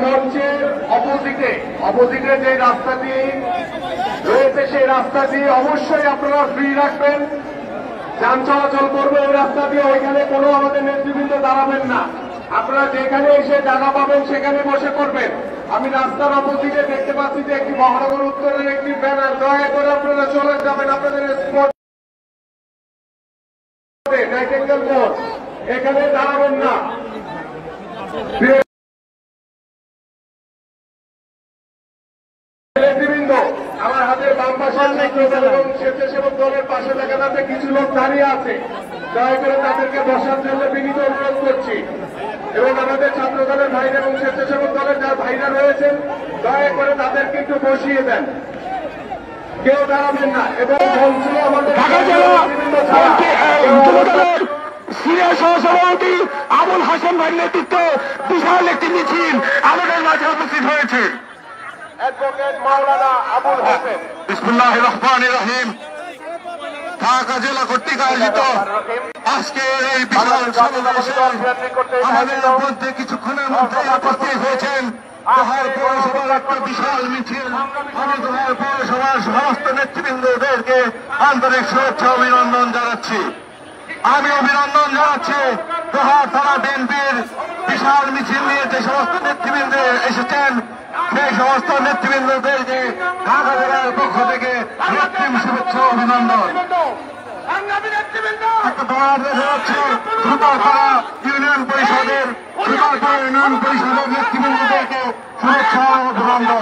মঞ্চের অপোজিটে যে রাস্তাটি রয়েছে সেই রাস্তা দিয়ে অবশ্যই আপনারা ফ্রি রাখবেন, যান চলাচল করবে ওই রাস্তা দিয়ে। ওইখানে কোনো আমাদের নেতৃবৃন্দ দাঁড়াবেন না, আপনারা যেখানে এসে জায়গা পাবেন সেখানে বসে করবেন। আমি রাস্তার অপোজিটে দেখতে পাচ্ছি যে একটি মহানগর উত্তরের একটি ব্যানার, দয়া করে আপনারা চলে যাবেন আপনাদের স্পট নাইটেঙ্গেল মোড়, এখানে দাঁড়াবেন না। নেতৃবৃন্দ, আমার হাতের বাম পাশে এবং স্বেচ্ছাসেবক দলের পাশে দেখা যাচ্ছে কিছু লোক দাঁড়িয়ে আছে, দয়া করে তাদেরকে বসার জন্য বিনীত অনুরোধ করছি। এবং আমাদের ছাত্র দলের ভাইরা এবং স্বেচ্ছাসেবক দলের যারা ভাইরা রয়েছেন দয়া করে তাদেরকে একটু বসিয়ে দেন, কেউ দাঁড়াবেন না। এবং আমাদের সিনিয়র সহসভাপতি আবুল হাসান ভাইয়ের নেতৃত্বে বিশাল একটি মিছিল আমাদের মাঝে উপস্থিত হয়েছে। অ্যাডভোকেট মাওলানা আবুল হাসান। বিসমিল্লাহির রহমানির রহিম। ঢাকা জেলা কর্তৃক আয়োজিত আজকে এই বিশাল সমাবেশে আমাদের মধ্যে কিছুক্ষণের মধ্যে উপস্থিত হয়েছেন দোহার পৌরসভার একটা বিশাল মিছিল। আমি দোহার পৌরসভার সমস্ত নেতৃবৃন্দদেরকে আন্তরিক শুভেচ্ছা অভিনন্দন জানাচ্ছি। আমি অভিনন্দন জানাচ্ছি দোহার থানা বিএনপির বিশাল মিছিল নিয়ে যে সমস্ত নেতৃবৃন্দ এসেছেন সেই সমস্ত নেতৃবৃন্দদেরকে ঢাকা জেলার পক্ষ থেকে রক্তিম শুভেচ্ছা অভিনন্দন। ইউনিয়ন পরিষদের নেতৃবৃন্দদেরকে শুভেচ্ছা অভিনন্দন।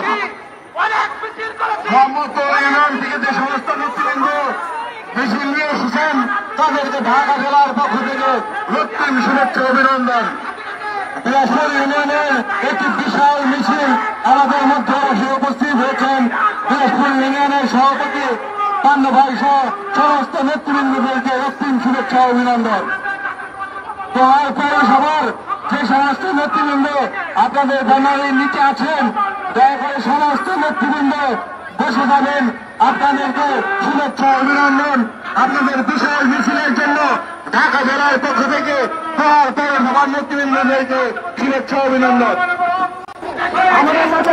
সমস্ত ইউনিয়ন থেকে যে সমস্ত নেতৃবৃন্দ মিছিল নিয়ে এসেছেন তাদেরকে ঢাকা জেলার পক্ষ থেকে রক্তিম শুভেচ্ছা অভিনন্দন। দিনাজপুর ইউনিয়নের একটি বিশাল মিছিল আমাদের মধ্যে এসে উপস্থিত হয়েছেন দিনাজপুর ইউনিয়নের সভাপতি পান্না ভাই সহ সমস্ত নেতৃবৃন্দদেরকে রক্তিম শুভেচ্ছা অভিনন্দন। দোহার পৌরসভার যে সমস্ত নেতৃবৃন্দ আপনাদের ব্যানারের নিচে আছেন দয়া করে সমস্ত নেতৃবৃন্দ বসে যাবেন। আপনাদেরকে শুভেচ্ছা অভিনন্দন। আপনাদের বিশাল মিছিলের জন্য ঢাকা জেলার পক্ষ থেকে দোহার পৌরসভার নেতৃবৃন্দদেরকে শুভেচ্ছা অভিনন্দন। আমাদের সাথে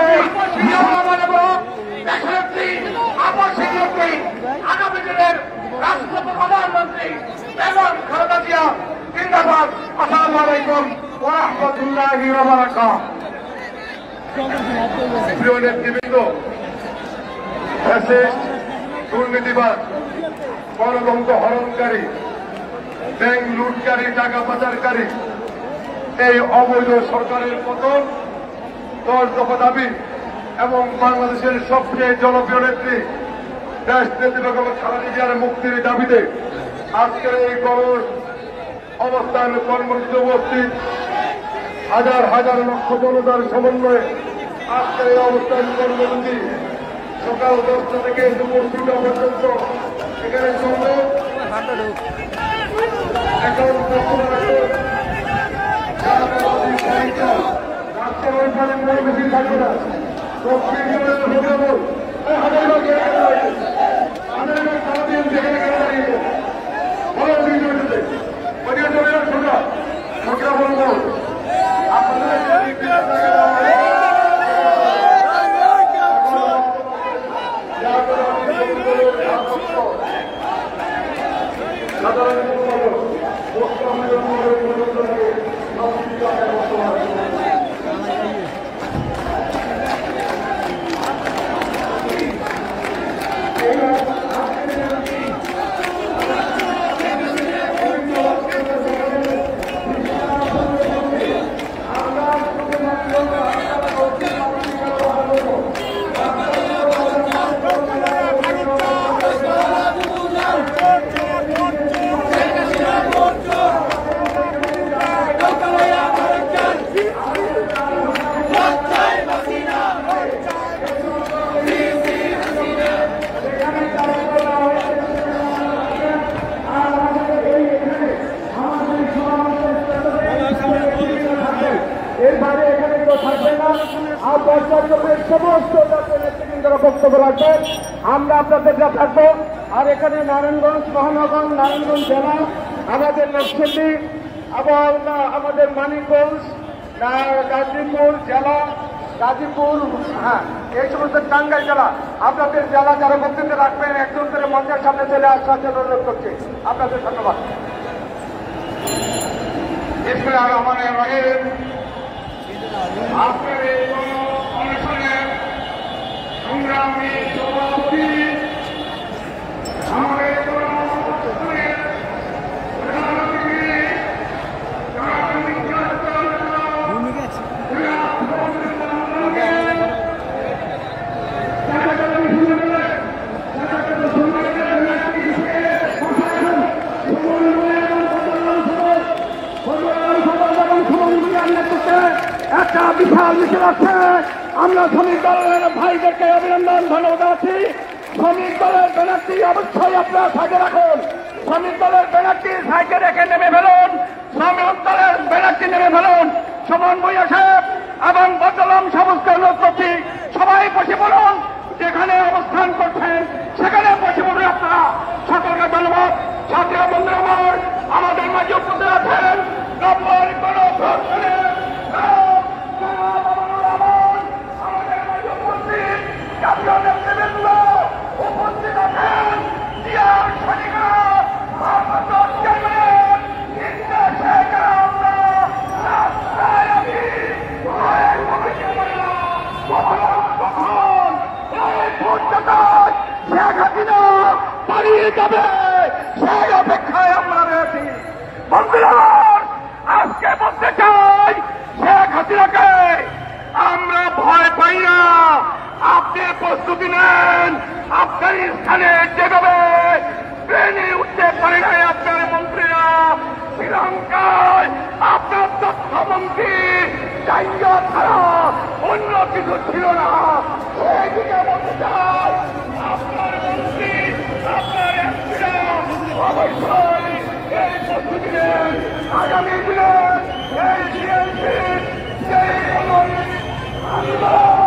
আগামী দিনের রাষ্ট্রপতি প্রধানমন্ত্রী বেগম খালেদা জিয়া জিন্দাবাদ। আসসালামু আলাইকুম ওয়া রাহমাতুল্লাহি ওয়া বারাকাতুহু। প্রিয় নেতৃবৃন্দ, ফ্যাসিস্ট, দুর্নীতিবাদ, গণতন্ত্র হরণকারী, ব্যাংক লুটকারী, টাকা পাচারকারী এই অবৈধ সরকারের পতন, 10 দফা দাবি এবং বাংলাদেশের সবচেয়ে জনপ্রিয় নেত্রী দেশ নেত্রী বেগম খালেদা জিয়ার মুক্তির দাবিতে আজকের এই গণ অবস্থান কর্মসূচিতে উপস্থিত হাজার হাজার লক্ষ জনতার সমন্বয়ে আজকের এই অবস্থান কর্মসূচি সকাল 10টা থেকে দুপুর 2টা পর্যন্ত এখানে চলবে। এখন রাষ্ট্রের ওইখানে কোনো মিছিল থাকবে না। বক্তব্য রাখবেন, আমরা আপনাদের যা থাকবো। আর এখানে নারায়ণগঞ্জ মহানগর, নারায়ণগঞ্জ জেলা, আমাদের নকশালদি এবং আমাদের মানিকগঞ্জ, গাজীপুর জেলা গাজীপুর, হ্যাঁ, এই সমস্ত টাঙ্গাইল জেলা, আপনাদের জেলা যারা বক্তৃতা রাখবেন একজন করে মঞ্চের সামনে চলে আসার জন্য অনুরোধ করছি। আপনাদের ধন্যবাদ। আপনার এই অনুষ্ঠানের সংগ্রামী সভাপতি আমাদের একটা বিশাল মিছিল আছে। আমরা শ্রমিক দলের ভাইদেরকে অভিনন্দন ধন্যবাদ জানাচ্ছি। শ্রমিক দলের ব্যানারটি অবশ্যই আপনারা সাইডে রাখুন। শ্রমিক দলের ব্যানারটি সাইডে রেখে নেমে ফেলুন। শ্রমিক দলের ব্যানারটি নেমে ফেলুন। সুমন ভূঁইয়া সাহেব এবং বদলাম সমস্ত অনুরোধ করছি, সবাই বসে পড়ুন। যেখানে অবস্থান করছেন সেখানে বসে পড়ুন আপনারা। সকলকে ধন্যবাদ। ছাত্রীরা বন্ধুরা আমার, আমাদের মাঝে উপস্থিত আছেন নব্বই গণপ্রধানের পালিয়ে যাবে সেই অপেক্ষায় আমরা রয়েছি। বন্ধুরা, আজকে বলতে চাই, শেখ হাসিনাকে আমরা ভয় পাই না। আপনি প্রস্তুতি নেন। আফগানিস্তানে যেভাবে ট্রেনে উঠতে পারে নাই আপনার মন্ত্রীরা, শ্রীলঙ্কায় আপনার তথ্যমন্ত্রী জায়গা ছাড়া অন্য কিছু ছিল না। সেইদিকে বলতে চাই, আপনার মন্ত্রী, আপনার এমপিরা অবশ্যই এই প্রস্তুতি নেন। আগামী দিনে এই বিএনপি সেই আন্দোলন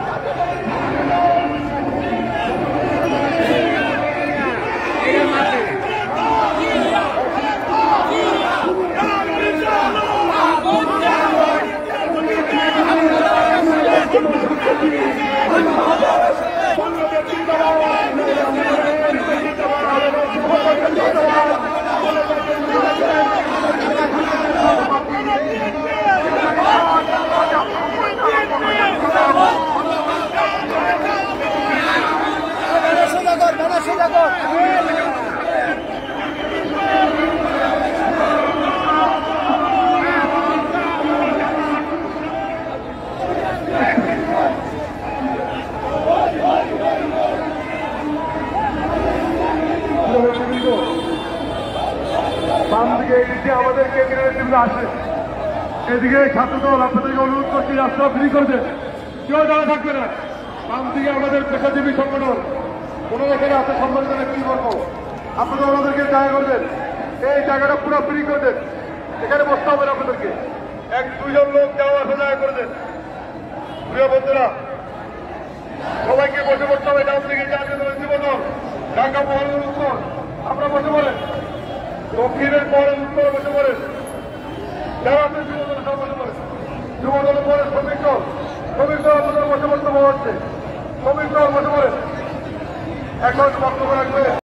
আমাদের কেন্দ্রের টেবিলে আসে। এদিকে ছাত্রদল আপনাদেরকে অনুরোধ করছি, রাস্তা ফ্রি করে দেন, কেউ দাঁড়া থাকবে না। বাম দিকে আমাদের পেশাজীবী সংগঠন, কোনো এখানে আছে সম্মানিত ব্যক্তি বর্গ, আপনারা ওনাদেরকে জায়গা করে দেন। এই জায়গাটা পুরো ফ্রি করে দেন, এখানে বসতে হবে না আপনাদেরকে। এক দুইজন লোক যাওয়া আসা জায়গা করে দেন। প্রিয় বন্ধুরা, সবাইকে বসে পড়তে হবে। ডান দিকে জীবন ঢাকা মহানগর উত্তর, আপনারা বসে পড়েন। দক্ষিণের পরে উত্তরে বসে পড়েন। যারা আপনি যুবদল সব বসে পড়েন। যুবদলের পরে শ্রমিক দল, শ্রমিক দল আপনাদের বসে পড়তে বলা হচ্ছে। শ্রমিক দল বসে পড়েন। এখন বক্তব্য রাখবে